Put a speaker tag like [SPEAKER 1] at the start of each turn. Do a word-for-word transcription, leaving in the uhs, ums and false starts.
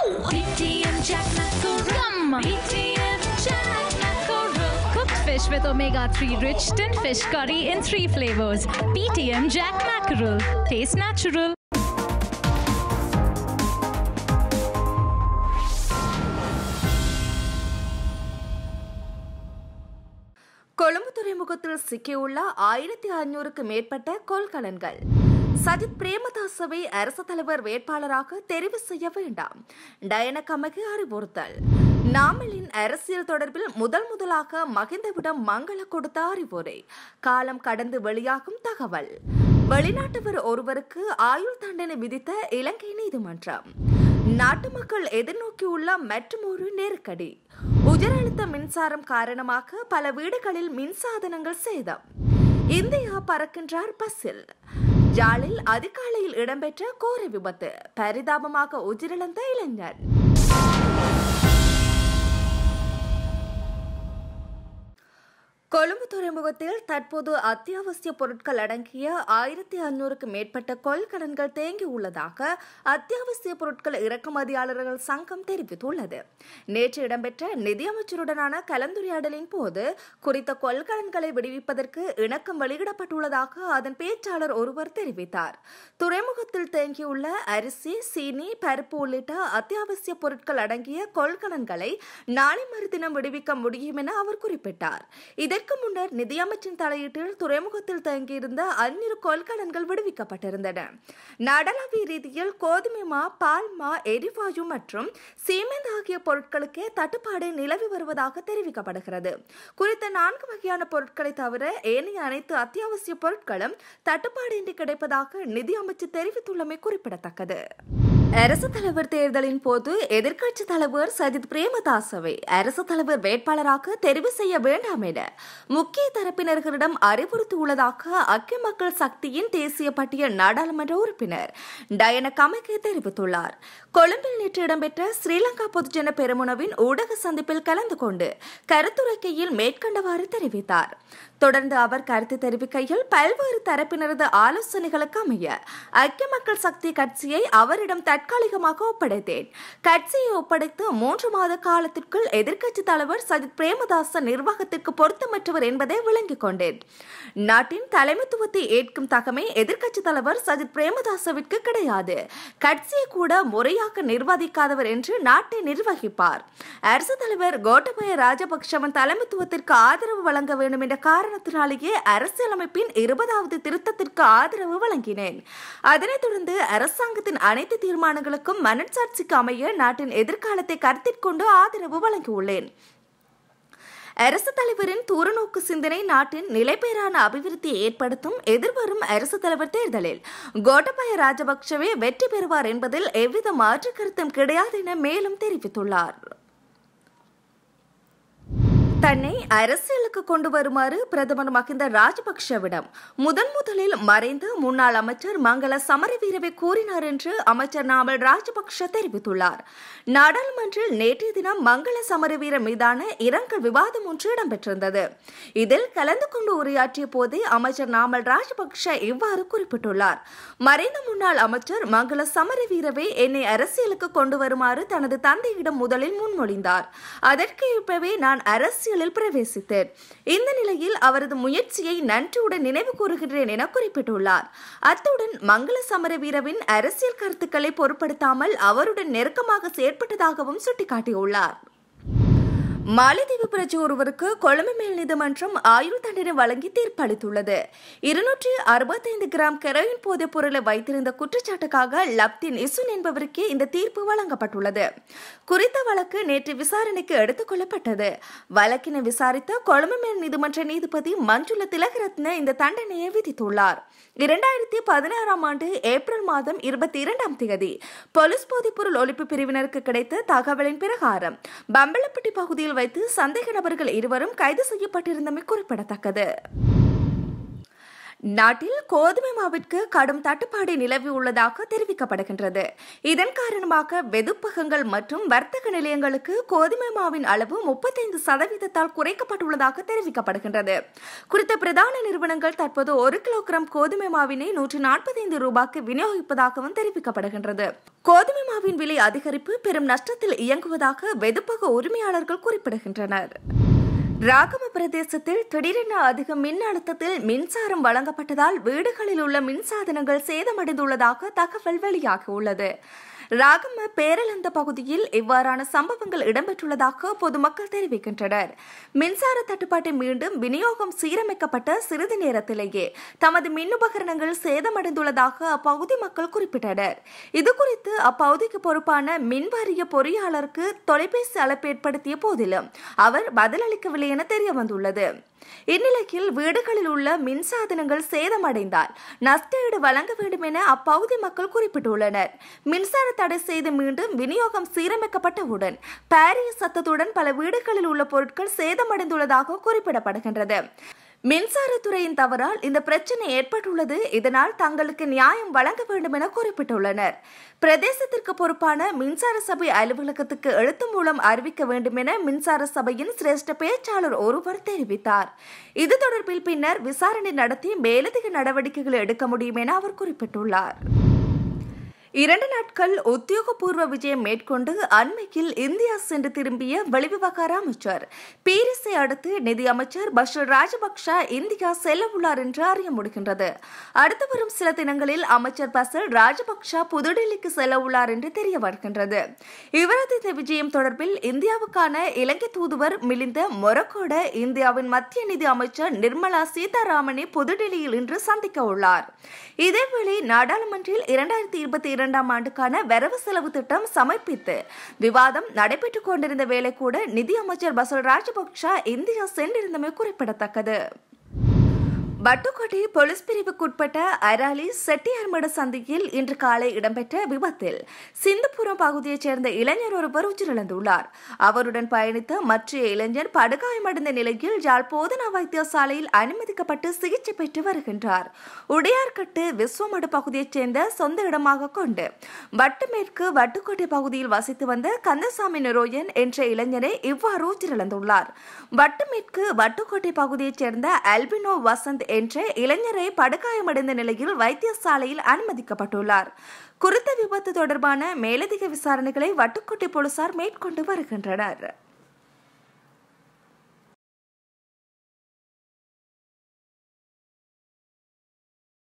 [SPEAKER 1] P T M Jaffna Gum. P T M Jaffna Cooked fish with omega three rich tin fish curry in three flavors. P T M Jack Mackerel. Taste natural.
[SPEAKER 2] Colombo துறைமுகத்தில் சிக்கியுள்ள ஆயிரத்தி ஐநூறுக்கு மேற்பட்ட கொள்கலன்கள். சஜித் பிரேமதாசவை அரசு தலைவர் வேட்பாளராக தெரிவு செய்ய வேண்டாம். டயனகமக்கு அறிவுறுத்தல். நாமலின் அரசியல் தொடர்பில் முதல் முதலாக மகிந்தவிடம் மங்கள கொடுத்த அறிவுரை. காலம் கடந்து வெளியாகும் தகவல். வெளிநாட்டவர் ஒருவருக்கு ஆயுள் தண்டனை விதித்த இலங்கை நீதிமன்றம். நாட்டு மக்கள் எதிர்நோக்கியுள்ள மற்றுமொரு நெருக்கடி. உயரழுத்த மின்சாரம் காரணமாக பல வீடுகளில் மின்சாதனங்கள் சேதம். இந்தியா பறக்கின்றார் பஸ்ஸில். யாழில் அதிகாலையில் இடம்பெற்ற கோர விபத்து. பரிதாபமாக உயிரிழந்த இளைஞர். கொழும்பு துறைமுகத்தில் தற்போது அத்தியாவசிய பொருட்கள் அடங்கிய ஆயிரத்தி ஐநூறுக்கு மேற்பட்ட கொள்கலன்கள் தேங்கியுள்ளதாக அத்தியாவசிய பொருட்கள் இறக்குமதியாளர்கள் சங்கம் தெரிவித்துள்ளது. நேற்று இடம்பெற்ற நிதியமைச்சருடனான கலந்துரையாடலின் போது குறித்த கொள்கலன்களை விடுவிப்பதற்கு இணக்கம் வெளியிடப்பட்டுள்ளதாக அதன் பேச்சாளர் ஒருவர் தெரிவித்தார். துறைமுகத்தில் தேங்கியுள்ள அரிசி, சீனி, பருப்பு உள்ளிட்ட அத்தியாவசிய பொருட்கள் அடங்கிய கொள்கலன்களை நாளை மறுதினம் விடுவிக்க முடியும் என அவர் குறிப்பிட்டார். இதற்கு முன்னர் நிதியமைச்சின் தலையீட்டில் துறைமுகத்தில் தங்கியிருந்த ஐநூறு கொள்கலன்கள் விடுவிக்கப்பட்டிருந்தன. நாடளாவிய ரீதியில் கோதுமை மா, பால் மா, எரிவாயு மற்றும் சீமெண்ட் ஆகிய பொருட்களுக்கே தட்டுப்பாடு நிலவி வருவதாக தெரிவிக்கப்படுகிறது. குறித்த நான்கு வகையான பொருட்களை தவிர ஏனைய அனைத்து அத்தியாவசிய பொருட்களும் தட்டுப்பாடின்றி கிடைப்பதாக நிதியமைச்சு தெரிவித்துள்ளமை குறிப்பிடத்தக்கது. அரசு தலைவர் தேர்தலின் போது எதிர்க்கட்சி தலைவர் சஜித் பிரேமதாசவை அரசு தலைவர் வேட்பாளராக தெரிவு செய்ய வேண்டாம் என முக்கிய தரப்பினர்களிடம் அறிவுறுத்தியுள்ளதாக ஐக்கிய மக்கள் சக்தியின் தேசிய பட்டியல் நாடாளுமன்ற உறுப்பினர் டயனகமக்கு தெரிவித்துள்ளார். கொழும்பில் நேற்று இடம்பெற்ற ஸ்ரீலங்கா பொதுஜன பெரமுனவின் ஊடக சந்திப்பில் கலந்து கொண்டு கருத்துரைக்கையில் மேற்கண்டவாறு தெரிவித்தார். தொடர்ந்து அவர் கருத்து தெரிவிக்கையில் பல்வேறு தரப்பினரது ஆலோசனைகளுக்கு அமைய ஐக்கிய மக்கள் சக்தி கட்சியை அவரிடம் தற்காலிகமாக ஒப்படைத்தேன். கட்சியை ஒப்படைத்து மூன்று மாத காலத்திற்குள் எதிர்க்கட்சி தலைவர் சஜித் பிரேமதாச நிர்வாகத்திற்கு பொருத்தமற்றவர் என்பதை விளங்கிக் கொண்டேன். நாட்டின் தலைமைத்துவத்தை ஏற்கும் தகமை எதிர்க்கட்சி தலைவர் சஜித் பிரேமதாசவிற்கு கிடையாது. கட்சியை கூட முறையாக நிர்வகிக்காதவர் என்று நாட்டை நிர்வகிப்பார். அரசு தலைவர் கோட்டபய ராஜபக்ஷவின் தலைமைத்துவத்திற்கு ஆதரவு வழங்க வேண்டும் என்ற காரணத்தினாலேயே அரசியலமைப்பின் இருபதாவது திருத்தத்திற்கு ஆதரவு வழங்கினேன். அதனைத் தொடர்ந்து அரசாங்கத்தின் அனைத்து தீர்மானங்களுக்கும் மனச்சாட்சிக்கு அமைய நாட்டின் எதிர்காலத்தை கருத்தில் கொண்டு ஆதரவு வழங்கியுள்ளேன். அரசு தலைவரின் தூரநோக்கு சிந்தனை நாட்டின் நிலைபெறான அபிவிருத்தியை ஏற்படுத்தும். எதிர்வரும் அரசு தலைவர் தேர்தலில் கோட்டபய ராஜபக்ஷவே வெற்றி பெறுவார் என்பதில் எவ்வித மாற்று கருத்தும் கிடையாது என மேலும் தெரிவித்துள்ளார். தன்னை அரசியலுக்கு கொண்டு வருமாறு பிரதமர் மஹிந்த ராஜபக்ஷவிடம் முதன் முதலில் மறைந்த முன்னாள் அமைச்சர் மங்கள சமரவீரவை கூறினார் என்று அமைச்சர் நாமல் ராஜபக்ஷ தெரிவித்துள்ளார். நாடாளுமன்றில் நேற்றைய தினம் மங்கள சமரவீர மீதான இரங்கல் விவாதம் ஒன்று இடம்பெற்றிருந்தது. இதில் கலந்து கொண்டு உரையாற்றிய போதே அமைச்சர் நாமல் ராஜபக்ஷ இவ்வாறு குறிப்பிட்டுள்ளார். மறைந்த முன்னாள் அமைச்சர் மங்கள சமரவீரவை என்னை அரசியலுக்கு கொண்டு வருமாறு தனது தந்தையிடம் முதலில் முன்மொழிந்தார். அதற்கு ஏற்பவே நான் அரசியல் பிரவேசித்தேன். இந்த நிலையில் அவரது முயற்சியை நன்றியுடன் நினைவு கூறுகின்றேன் என குறிப்பிட்டுள்ளார். அத்துடன் மங்கள சமரவீரவின் அரசியல் கருத்துக்களை பொருட்படுத்தாமல் அவருடன் நெருக்கமாக செயற்பட்டதாகவும் சுட்டிக்காட்டியுள்ளார். மாலைதீவு பிரஜை ஒருவருக்கு கொழும்பு மேல் நீதிமன்றம் ஆயுள் தண்டனை வழங்கி தீர்ப்பளித்துள்ளது. இருநூற்றி அறுபத்தைந்து கிராம் கெரோயின் போதைப் பொருளை வைத்திருந்த குற்றச்சாட்டுக்காக லப்தின் இசுன் என்பவருக்கே இந்த தீர்ப்பு வழங்கப்பட்டுள்ளது. குறித்த வழக்கு நேற்று விசாரணைக்கு எடுத்துக் கொள்ளப்பட்டது. வழக்கினை விசாரித்த கொழும்பு மேல் நீதிமன்ற நீதிபதி மஞ்சுள திலகரத்ன இந்த தண்டனையை விதித்துள்ளார். இரண்டாயிரத்தி பதினாறாம் ஆண்டு ஏப்ரல் மாதம் இருபத்தி இரண்டாம் தேதி போலீஸ் போதைப்பொருள் ஒழிப்பு பிரிவினருக்கு கிடைத்த தகவலின் பிரகாரம் பம்பலப்பட்டி பகுதியில் வைத்து சந்தேக நபர்கள் இருவரும் கைது செய்யப்பட்டிருந்தமை குறிப்பிடத்தக்கது. நாட்டில் கோதுமை மாவிற்கு கடும் தட்டுப்பாடு நிலவியுள்ளதாக தெரிவிக்கப்படுகின்றது. இதன் காரணமாக வெதுப்பகங்கள் மற்றும் வர்த்தக நிலையங்களுக்கு கோதுமை மாவின் அளவு முப்பத்தைந்து சதவீதத்தால் குறைக்கப்பட்டுள்ளதாக தெரிவிக்கப்படுகின்றது. குறித்த பிரதான நிறுவனங்கள் தற்போது ஒரு கிலோகிராம் கோதுமை மாவினை நூற்றி நாற்பத்தைந்து ரூபாய்க்கு விநியோகிப்பதாகவும் தெரிவிக்கப்படுகின்றது. கோதுமை மாவின் விலை அதிகரிப்பு பெரும் நஷ்டத்தில் இயங்குவதாக வெதுப்பக உரிமையாளர்கள் குறிப்பிடுகின்றனர். ராகம பிரதேசத்தில் திடீரென அதிக மின் அழுத்தத்தில் மின்சாரம் வழங்கப்பட்டதால் வீடுகளில் உள்ள மின்சாதனங்கள் சேதமடைந்துள்ளதாக தகவல் வெளியாகியுள்ளது. ராகம பேரலந்த பகுதியில் இவ்வாறான சம்பவங்கள் இடம்பெற்றுள்ளதாக பொதுமக்கள் தெரிவிக்கின்றனர். மின்சார தட்டுப்பாட்டை மீண்டும் விநியோகம் சீரமைக்கப்பட்ட சிறிது நேரத்திலேயே தமது மின் உபகரணங்கள் சேதமடைந்துள்ளதாக அப்பகுதி மக்கள் குறிப்பிட்டனர். இதுகுறித்து அப்பகுதிக்கு பொறுப்பான மின்வாரிய பொறியாளருக்கு தொலைபேசி அழைப்பு ஏற்படுத்திய போதிலும் அவர் பதிலளிக்கவில்லை என தெரிய வந்துள்ளது. இந்நிலையில் வீடுகளில் உள்ள மின்சாதனங்கள் சேதமடைந்தால் நஷ்டஈடு வழங்க வேண்டும் என அப்பகுதி மக்கள் குறிப்பிட்டுள்ளனர். மின்சார தடை செய்து மீண்டும் விநியோகம் சீரமைக்கப்பட்டவுடன் பாரிய சத்தத்துடன் பல வீடுகளில் உள்ள பொருட்கள் சேதமடைந்துள்ளதாக குறிப்பிடப்படுகின்றது. மின்சாரத்துறையின் தவறால் இந்த பிரச்சனை ஏற்பட்டுள்ளது. இதனால் தங்களுக்கு நியாயம் வழங்க வேண்டும் என குறிப்பிட்டுள்ளனர். பிரதேசத்திற்கு பொறுப்பான மின்சார சபை அலுவலகத்துக்கு எழுத்து மூலம் அறிவிக்க வேண்டும் என மின்சார சபையின் சிரேஷ்ட பேச்சாளர் ஒருவர் தெரிவித்தார். இது தொடர்பில் பின்னர் விசாரணை நடத்தி மேலதிக நடவடிக்கைகளை எடுக்க முடியும் என அவர் குறிப்பிட்டுள்ளார். இரண்டு நாட்கள் உத்தியோகபூர்வ விஜயம் மேற்கொண்டு அண்மையில் இந்தியா சென்று திரும்பிய வெளிவிவகார அமைச்சர் பீரிஸை அடுத்து நிதி அமைச்சர் பஷீர் ராஜபக்ஷ இந்தியா செல்ல உள்ளார் என்று அறிய முடிகின்றது. அடுத்து வரும் சில தினங்களில் அமைச்சர் பஷீர் ராஜபக்ஷ புதுடெல்லிக்கு செல்ல உள்ளார் என்று தெரிய வருகின்றது. இவரது இந்த விஜயம் தொடர்பில் இந்தியாவுக்கான இலங்கை தூதுவர் மிலிந்த மொரக்கோட இந்தியாவின் மத்திய நிதி அமைச்சர் நிர்மலா சீதாராமனை புதுடெல்லியில் இன்று சந்திக்க உள்ளார். இதேவேளை நாடாளுமன்றில் இரண்டாயிரத்தி இருபத்தி இரண்டாம் ஆண்டுக்கான வரவு செலவு திட்டம் சமர்ப்பித்து விவாதம் நடைபெற்றுக் கொண்டிருந்த வேளை கூட நிதி அமைச்சர் பஷீர் ராஜபக்ஷ இந்தியா சென்றிருந்தமை குறிப்பிடத்தக்கது. வட்டுக்கோட்டை போலீஸ் பிரிவுக்குட்பட்ட அராலி செட்டியார்மட சந்தியில் இன்று காலை இடம்பெற்ற விபத்தில் சிந்துபுரம் பகுதியைச் சேர்ந்த இளைஞர் ஒருவர் உயிரிழந்துள்ளார். அவருடன் பயணித்த மற்ற இளைஞர் படுகாயமடைந்த நிலையில் யாழ் போதனா வைத்தியசாலையில் அனுமதிக்கப்பட்டு சிகிச்சை பெற்று வருகின்றார். உடையார்கட்டு விஸ்வமடு பகுதியைச் சேர்ந்த சொந்த இடமாக கொண்டு வட்டுமேற்கு வட்டுக்கோட்டை பகுதியில் வசித்து வந்த கந்தசாமி நிரோயன் என்ற இளைஞரை இவ்வாறு உயிரிழந்துள்ளார். வட்டுமேற்கு வட்டுக்கோட்டை பகுதியைச் சேர்ந்த அல்பினோ வசந்த் என்ற இளைஞரை படுகாயமடைந்த நிலையில் வைத்தியசாலையில் அனுமதிக்கப்பட்டுள்ளார். குறித்த விபத்து தொடர்பான மேலதிக விசாரணைகளை வட்டுக்கோட்டை போலீசார் மேற்கொண்டு வருகின்றனர்.